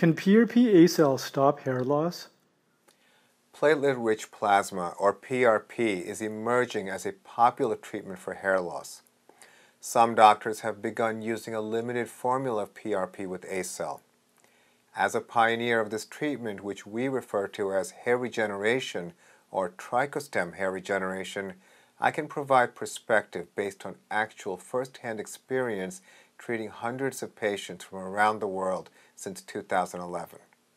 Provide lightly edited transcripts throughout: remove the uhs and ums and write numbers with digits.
Can PRP+ACell stop hair loss? Platelet-rich plasma, or PRP, is emerging as a popular treatment for hair loss. Some doctors have begun using a limited formula of PRP with ACell. As a pioneer of this treatment, which we refer to as hair regeneration or TrichoStem Hair Regeneration, I can provide perspective based on actual first-hand experience treating hundreds of patients from around the world since 2011.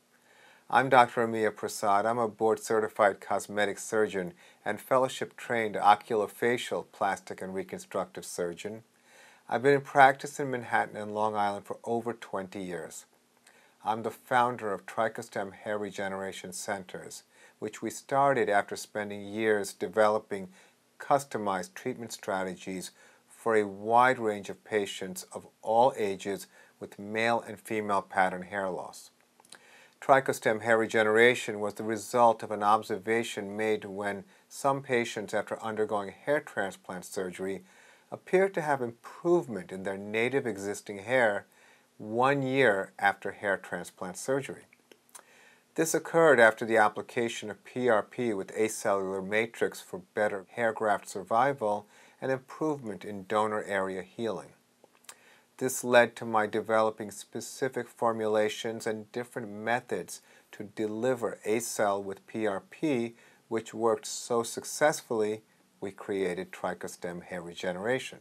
I'm Dr. Amiya Prasad. I'm a board-certified cosmetic surgeon and fellowship-trained oculofacial, plastic, and reconstructive surgeon. I've been in practice in Manhattan and Long Island for over 20 years. I'm the founder of TrichoStem Hair Regeneration Centers, which we started after spending years developing customized treatment strategies for a wide range of patients of all ages with male and female pattern hair loss. TrichoStem hair regeneration was the result of an observation made when some patients, after undergoing hair transplant surgery, appeared to have improvement in their native existing hair 1 year after hair transplant surgery. This occurred after the application of PRP with acellular matrix for better hair graft survival and improvement in donor area healing. This led to my developing specific formulations and different methods to deliver ACell with PRP, which worked so successfully, we created TrichoStem Hair Regeneration.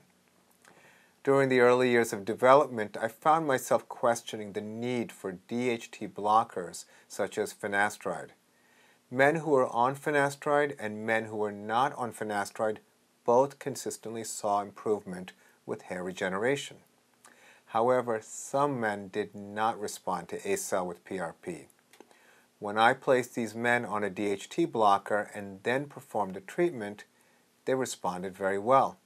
During the early years of development, I found myself questioning the need for DHT blockers such as finasteride. Men who were on finasteride and men who were not on finasteride both consistently saw improvement with hair regeneration. However, some men did not respond to ACell with PRP. When I placed these men on a DHT blocker and then performed the treatment, they responded very well.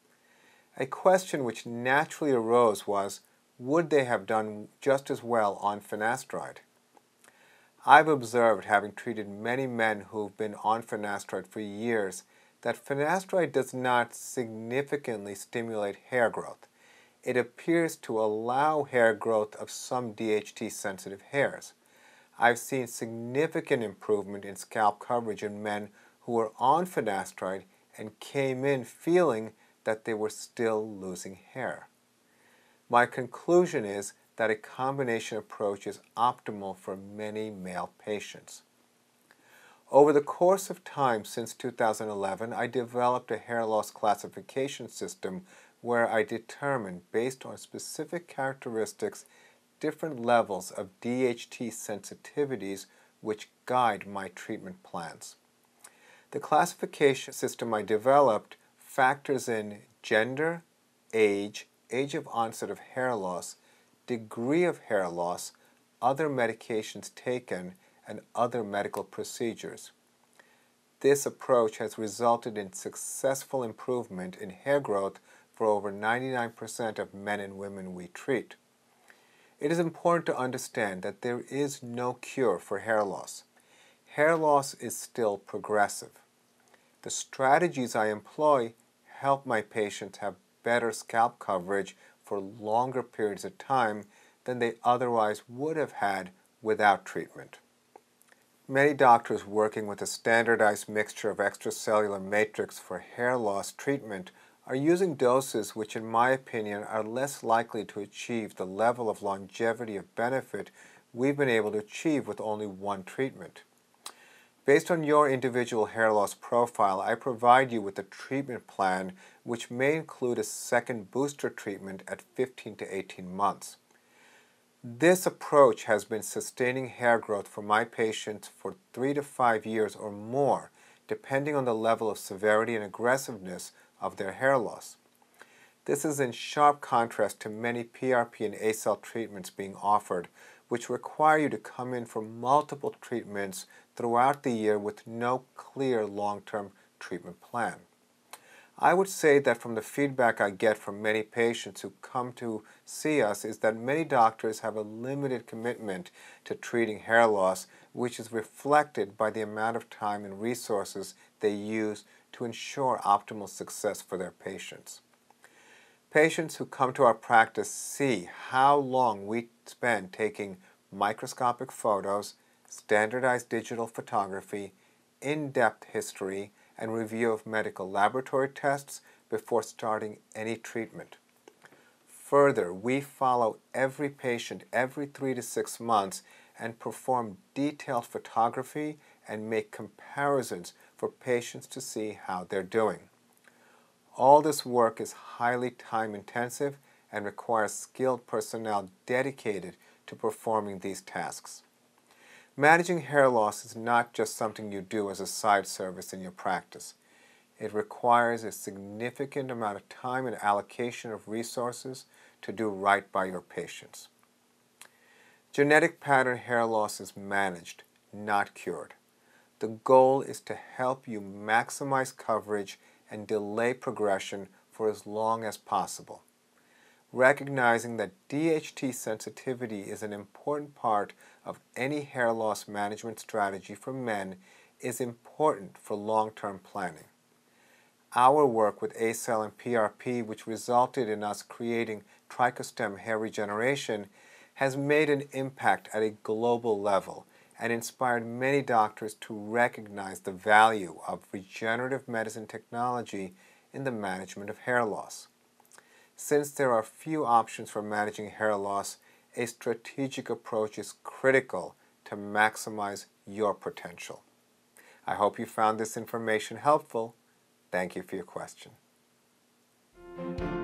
A question which naturally arose was, would they have done just as well on finasteride? I've observed, having treated many men who've been on finasteride for years, that finasteride does not significantly stimulate hair growth. It appears to allow hair growth of some DHT-sensitive hairs. I've seen significant improvement in scalp coverage in men who were on finasteride and came in feeling that they were still losing hair. My conclusion is that a combination approach is optimal for many male patients. Over the course of time since 2011, I developed a hair loss classification system where I determined, based on specific characteristics, different levels of DHT sensitivities which guide my treatment plans. The classification system I developed factors in gender, age of onset of hair loss, degree of hair loss, other medications taken, and other medical procedures. This approach has resulted in successful improvement in hair growth for over 99% of men and women we treat. It is important to understand that there is no cure for hair loss. Hair loss is still progressive. The strategies I employ help my patients have better scalp coverage for longer periods of time than they otherwise would have had without treatment. Many doctors working with a standardized mixture of extracellular matrix for hair loss treatment are using doses which, in my opinion, are less likely to achieve the level of longevity of benefit we've been able to achieve with only one treatment. Based on your individual hair loss profile, I provide you with a treatment plan which may include a second booster treatment at 15 to 18 months. This approach has been sustaining hair growth for my patients for 3 to 5 years or more, depending on the level of severity and aggressiveness of their hair loss. This is in sharp contrast to many PRP and ACell treatments being offered, which require you to come in for multiple treatments throughout the year with no clear long-term treatment plan. I would say that from the feedback I get from many patients who come to see us is that many doctors have a limited commitment to treating hair loss, which is reflected by the amount of time and resources they use to ensure optimal success for their patients. Patients who come to our practice see how long we spend taking microscopic photos, standardized digital photography, in-depth history, and review of medical laboratory tests before starting any treatment. Further, we follow every patient every 3 to 6 months and perform detailed photography and make comparisons for patients to see how they're doing. All this work is highly time-intensive and requires skilled personnel dedicated to performing these tasks. Managing hair loss is not just something you do as a side service in your practice. It requires a significant amount of time and allocation of resources to do right by your patients. Genetic pattern hair loss is managed, not cured. The goal is to help you maximize coverage and delay progression for as long as possible. Recognizing that DHT sensitivity is an important part of any hair loss management strategy for men is important for long-term planning. Our work with ACell and PRP, which resulted in us creating TrichoStem Hair Regeneration, has made an impact at a global level and inspired many doctors to recognize the value of regenerative medicine technology in the management of hair loss. Since there are few options for managing hair loss, a strategic approach is critical to maximize your potential. I hope you found this information helpful. Thank you for your question.